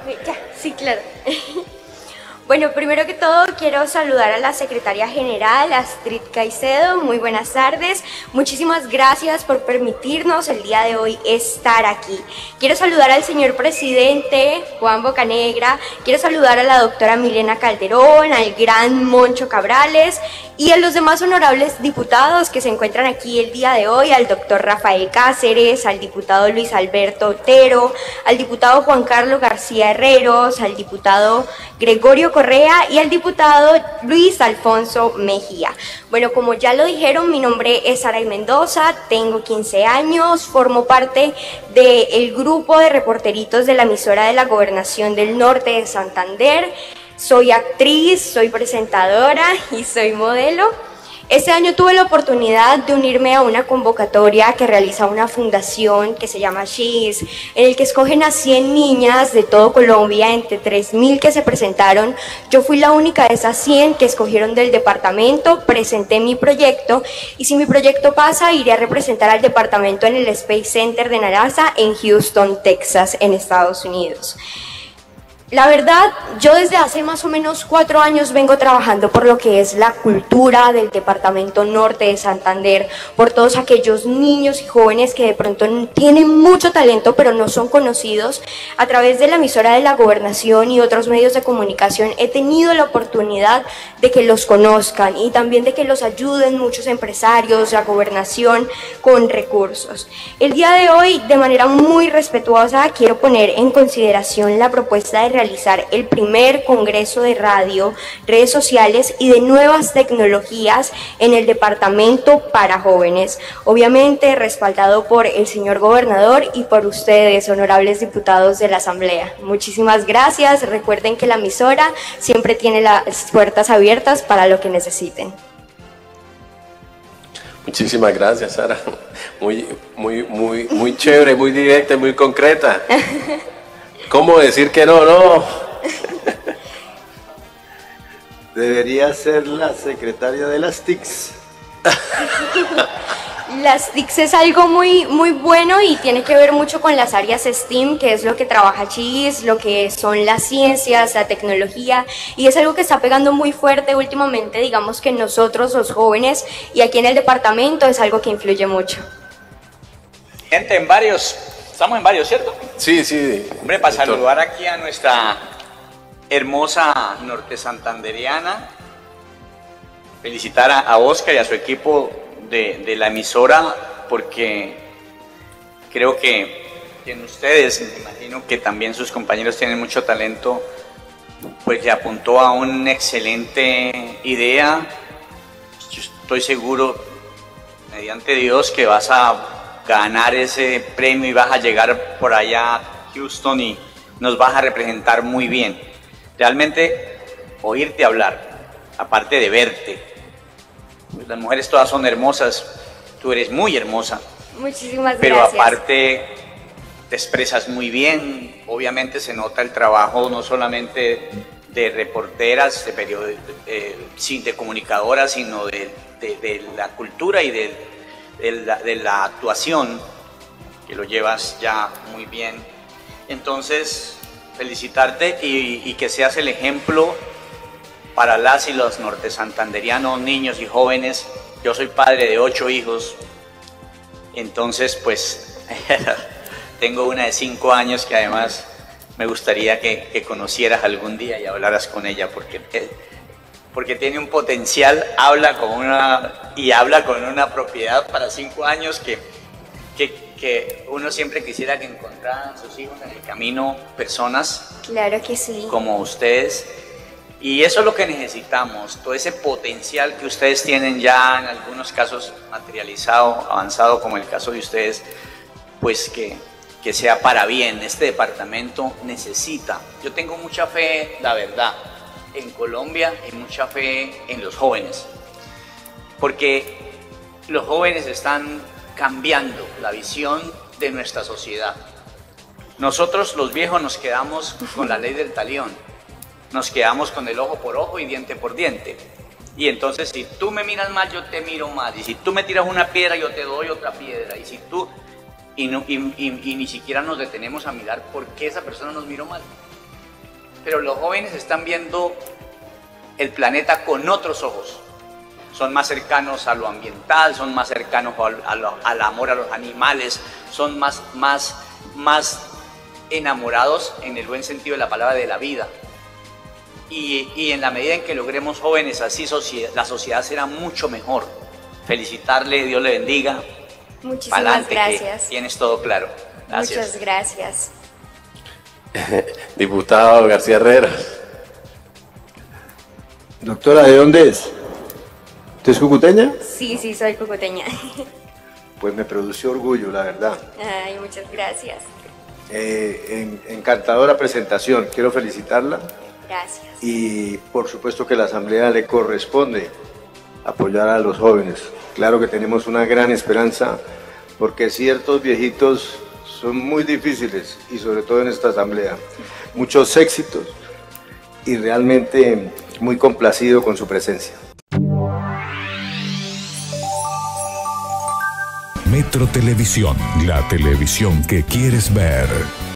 Ya, sí, claro. Bueno, primero que todo quiero saludar a la secretaria general, Astrid Caicedo. Muy buenas tardes. Muchísimas gracias por permitirnos el día de hoy estar aquí. Quiero saludar al señor presidente, Juan Bocanegra. Quiero saludar a la doctora Milena Calderón, al gran Moncho Cabrales y a los demás honorables diputados que se encuentran aquí el día de hoy, al doctor Rafael Cáceres, al diputado Luis Alberto Otero, al diputado Juan Carlos García Herreros, al diputado Gregorio Correa y al diputado Luis Alfonso Mejía. Bueno, como ya lo dijeron, mi nombre es Saray Mendoza, tengo 15 años, formo parte del grupo de reporteritos de la emisora de la Gobernación del Norte de Santander. Soy actriz, soy presentadora y soy modelo. Este año tuve la oportunidad de unirme a una convocatoria que realiza una fundación que se llama She's, en el que escogen a 100 niñas de todo Colombia, entre 3.000 que se presentaron. Yo fui la única de esas 100 que escogieron del departamento, presenté mi proyecto y si mi proyecto pasa, iré a representar al departamento en el Space Center de NASA en Houston, Texas, en Estados Unidos. La verdad, yo desde hace más o menos 4 años vengo trabajando por lo que es la cultura del departamento norte de Santander, por todos aquellos niños y jóvenes que de pronto tienen mucho talento pero no son conocidos. A través de la emisora de la Gobernación y otros medios de comunicación he tenido la oportunidad de que los conozcan y también de que los ayuden muchos empresarios, la Gobernación con recursos. El día de hoy, de manera muy respetuosa, quiero poner en consideración la propuesta de realizar el primer congreso de radio, redes sociales y de nuevas tecnologías en el departamento para jóvenes, obviamente respaldado por el señor gobernador y por ustedes, honorables diputados de la Asamblea. Muchísimas gracias, recuerden que la emisora siempre tiene las puertas abiertas para lo que necesiten. Muchísimas gracias, Sara. Muy chévere, muy directa y muy concreta. ¿Cómo decir que no? No. Debería ser la secretaria de las TICs. Las TICs es algo muy bueno y tiene que ver mucho con las áreas STEAM, que es lo que trabaja Chis, lo que son las ciencias, la tecnología, y es algo que está pegando muy fuerte últimamente, digamos que nosotros los jóvenes y aquí en el departamento es algo que influye mucho. Gente, estamos en varios, ¿cierto? Sí, sí. Hombre, para saludar aquí a nuestra hermosa norte santanderiana, felicitar a Oscar y a su equipo de la emisora, porque creo que en ustedes, me imagino que también sus compañeros tienen mucho talento, pues le apuntó a una excelente idea. Yo estoy seguro, mediante Dios, que vas a ganar ese premio y vas a llegar por allá a Houston y nos vas a representar muy bien. Realmente, oírte hablar, aparte de verte, pues las mujeres todas son hermosas, tú eres muy hermosa. Muchísimas gracias. Pero aparte te expresas muy bien, obviamente se nota el trabajo no solamente de reporteras, de comunicadoras, sino de la cultura y de la actuación, que lo llevas ya muy bien. Entonces, felicitarte y que seas el ejemplo para las y los nortesantanderianos, niños y jóvenes. Yo soy padre de 8 hijos, entonces pues tengo una de 5 años que además me gustaría que conocieras algún día y hablaras con ella, porque tiene un potencial, habla con una propiedad para 5 años que uno siempre quisiera que encontraran sus hijos en el camino, personas claro que sí, como ustedes. Y eso es lo que necesitamos, todo ese potencial que ustedes tienen ya en algunos casos materializado, avanzado, como el caso de ustedes, pues que sea para bien. Este departamento necesita, yo tengo mucha fe, la verdad, en Colombia y mucha fe en los jóvenes, porque los jóvenes están cambiando la visión de nuestra sociedad. Nosotros los viejos nos quedamos con la ley del talión, nos quedamos con el ojo por ojo y diente por diente, y entonces si tú me miras mal yo te miro mal, y si tú me tiras una piedra yo te doy otra piedra, y si tú y ni siquiera nos detenemos a mirar por qué esa persona nos miró mal. pero los jóvenes están viendo el planeta con otros ojos. Son más cercanos a lo ambiental, son más cercanos al amor a los animales, son más enamorados en el buen sentido de la palabra de la vida. Y en la medida en que logremos jóvenes así, la sociedad será mucho mejor. Felicitarle, Dios le bendiga. Muchísimas Pa'lante, gracias. que tienes todo claro. Gracias. Muchas gracias. Diputado García Herrera. Doctora, ¿de dónde es? ¿Usted es cucuteña? Sí, soy cucuteña. Pues me produció orgullo, la verdad. Ay, muchas gracias. Encantadora presentación, quiero felicitarla. Gracias. Y por supuesto que a la Asamblea le corresponde apoyar a los jóvenes. Claro que tenemos una gran esperanza porque ciertos viejitos son muy difíciles y sobre todo en esta Asamblea. Muchos éxitos y realmente muy complacido con su presencia. Metro Televisión, la televisión que quieres ver.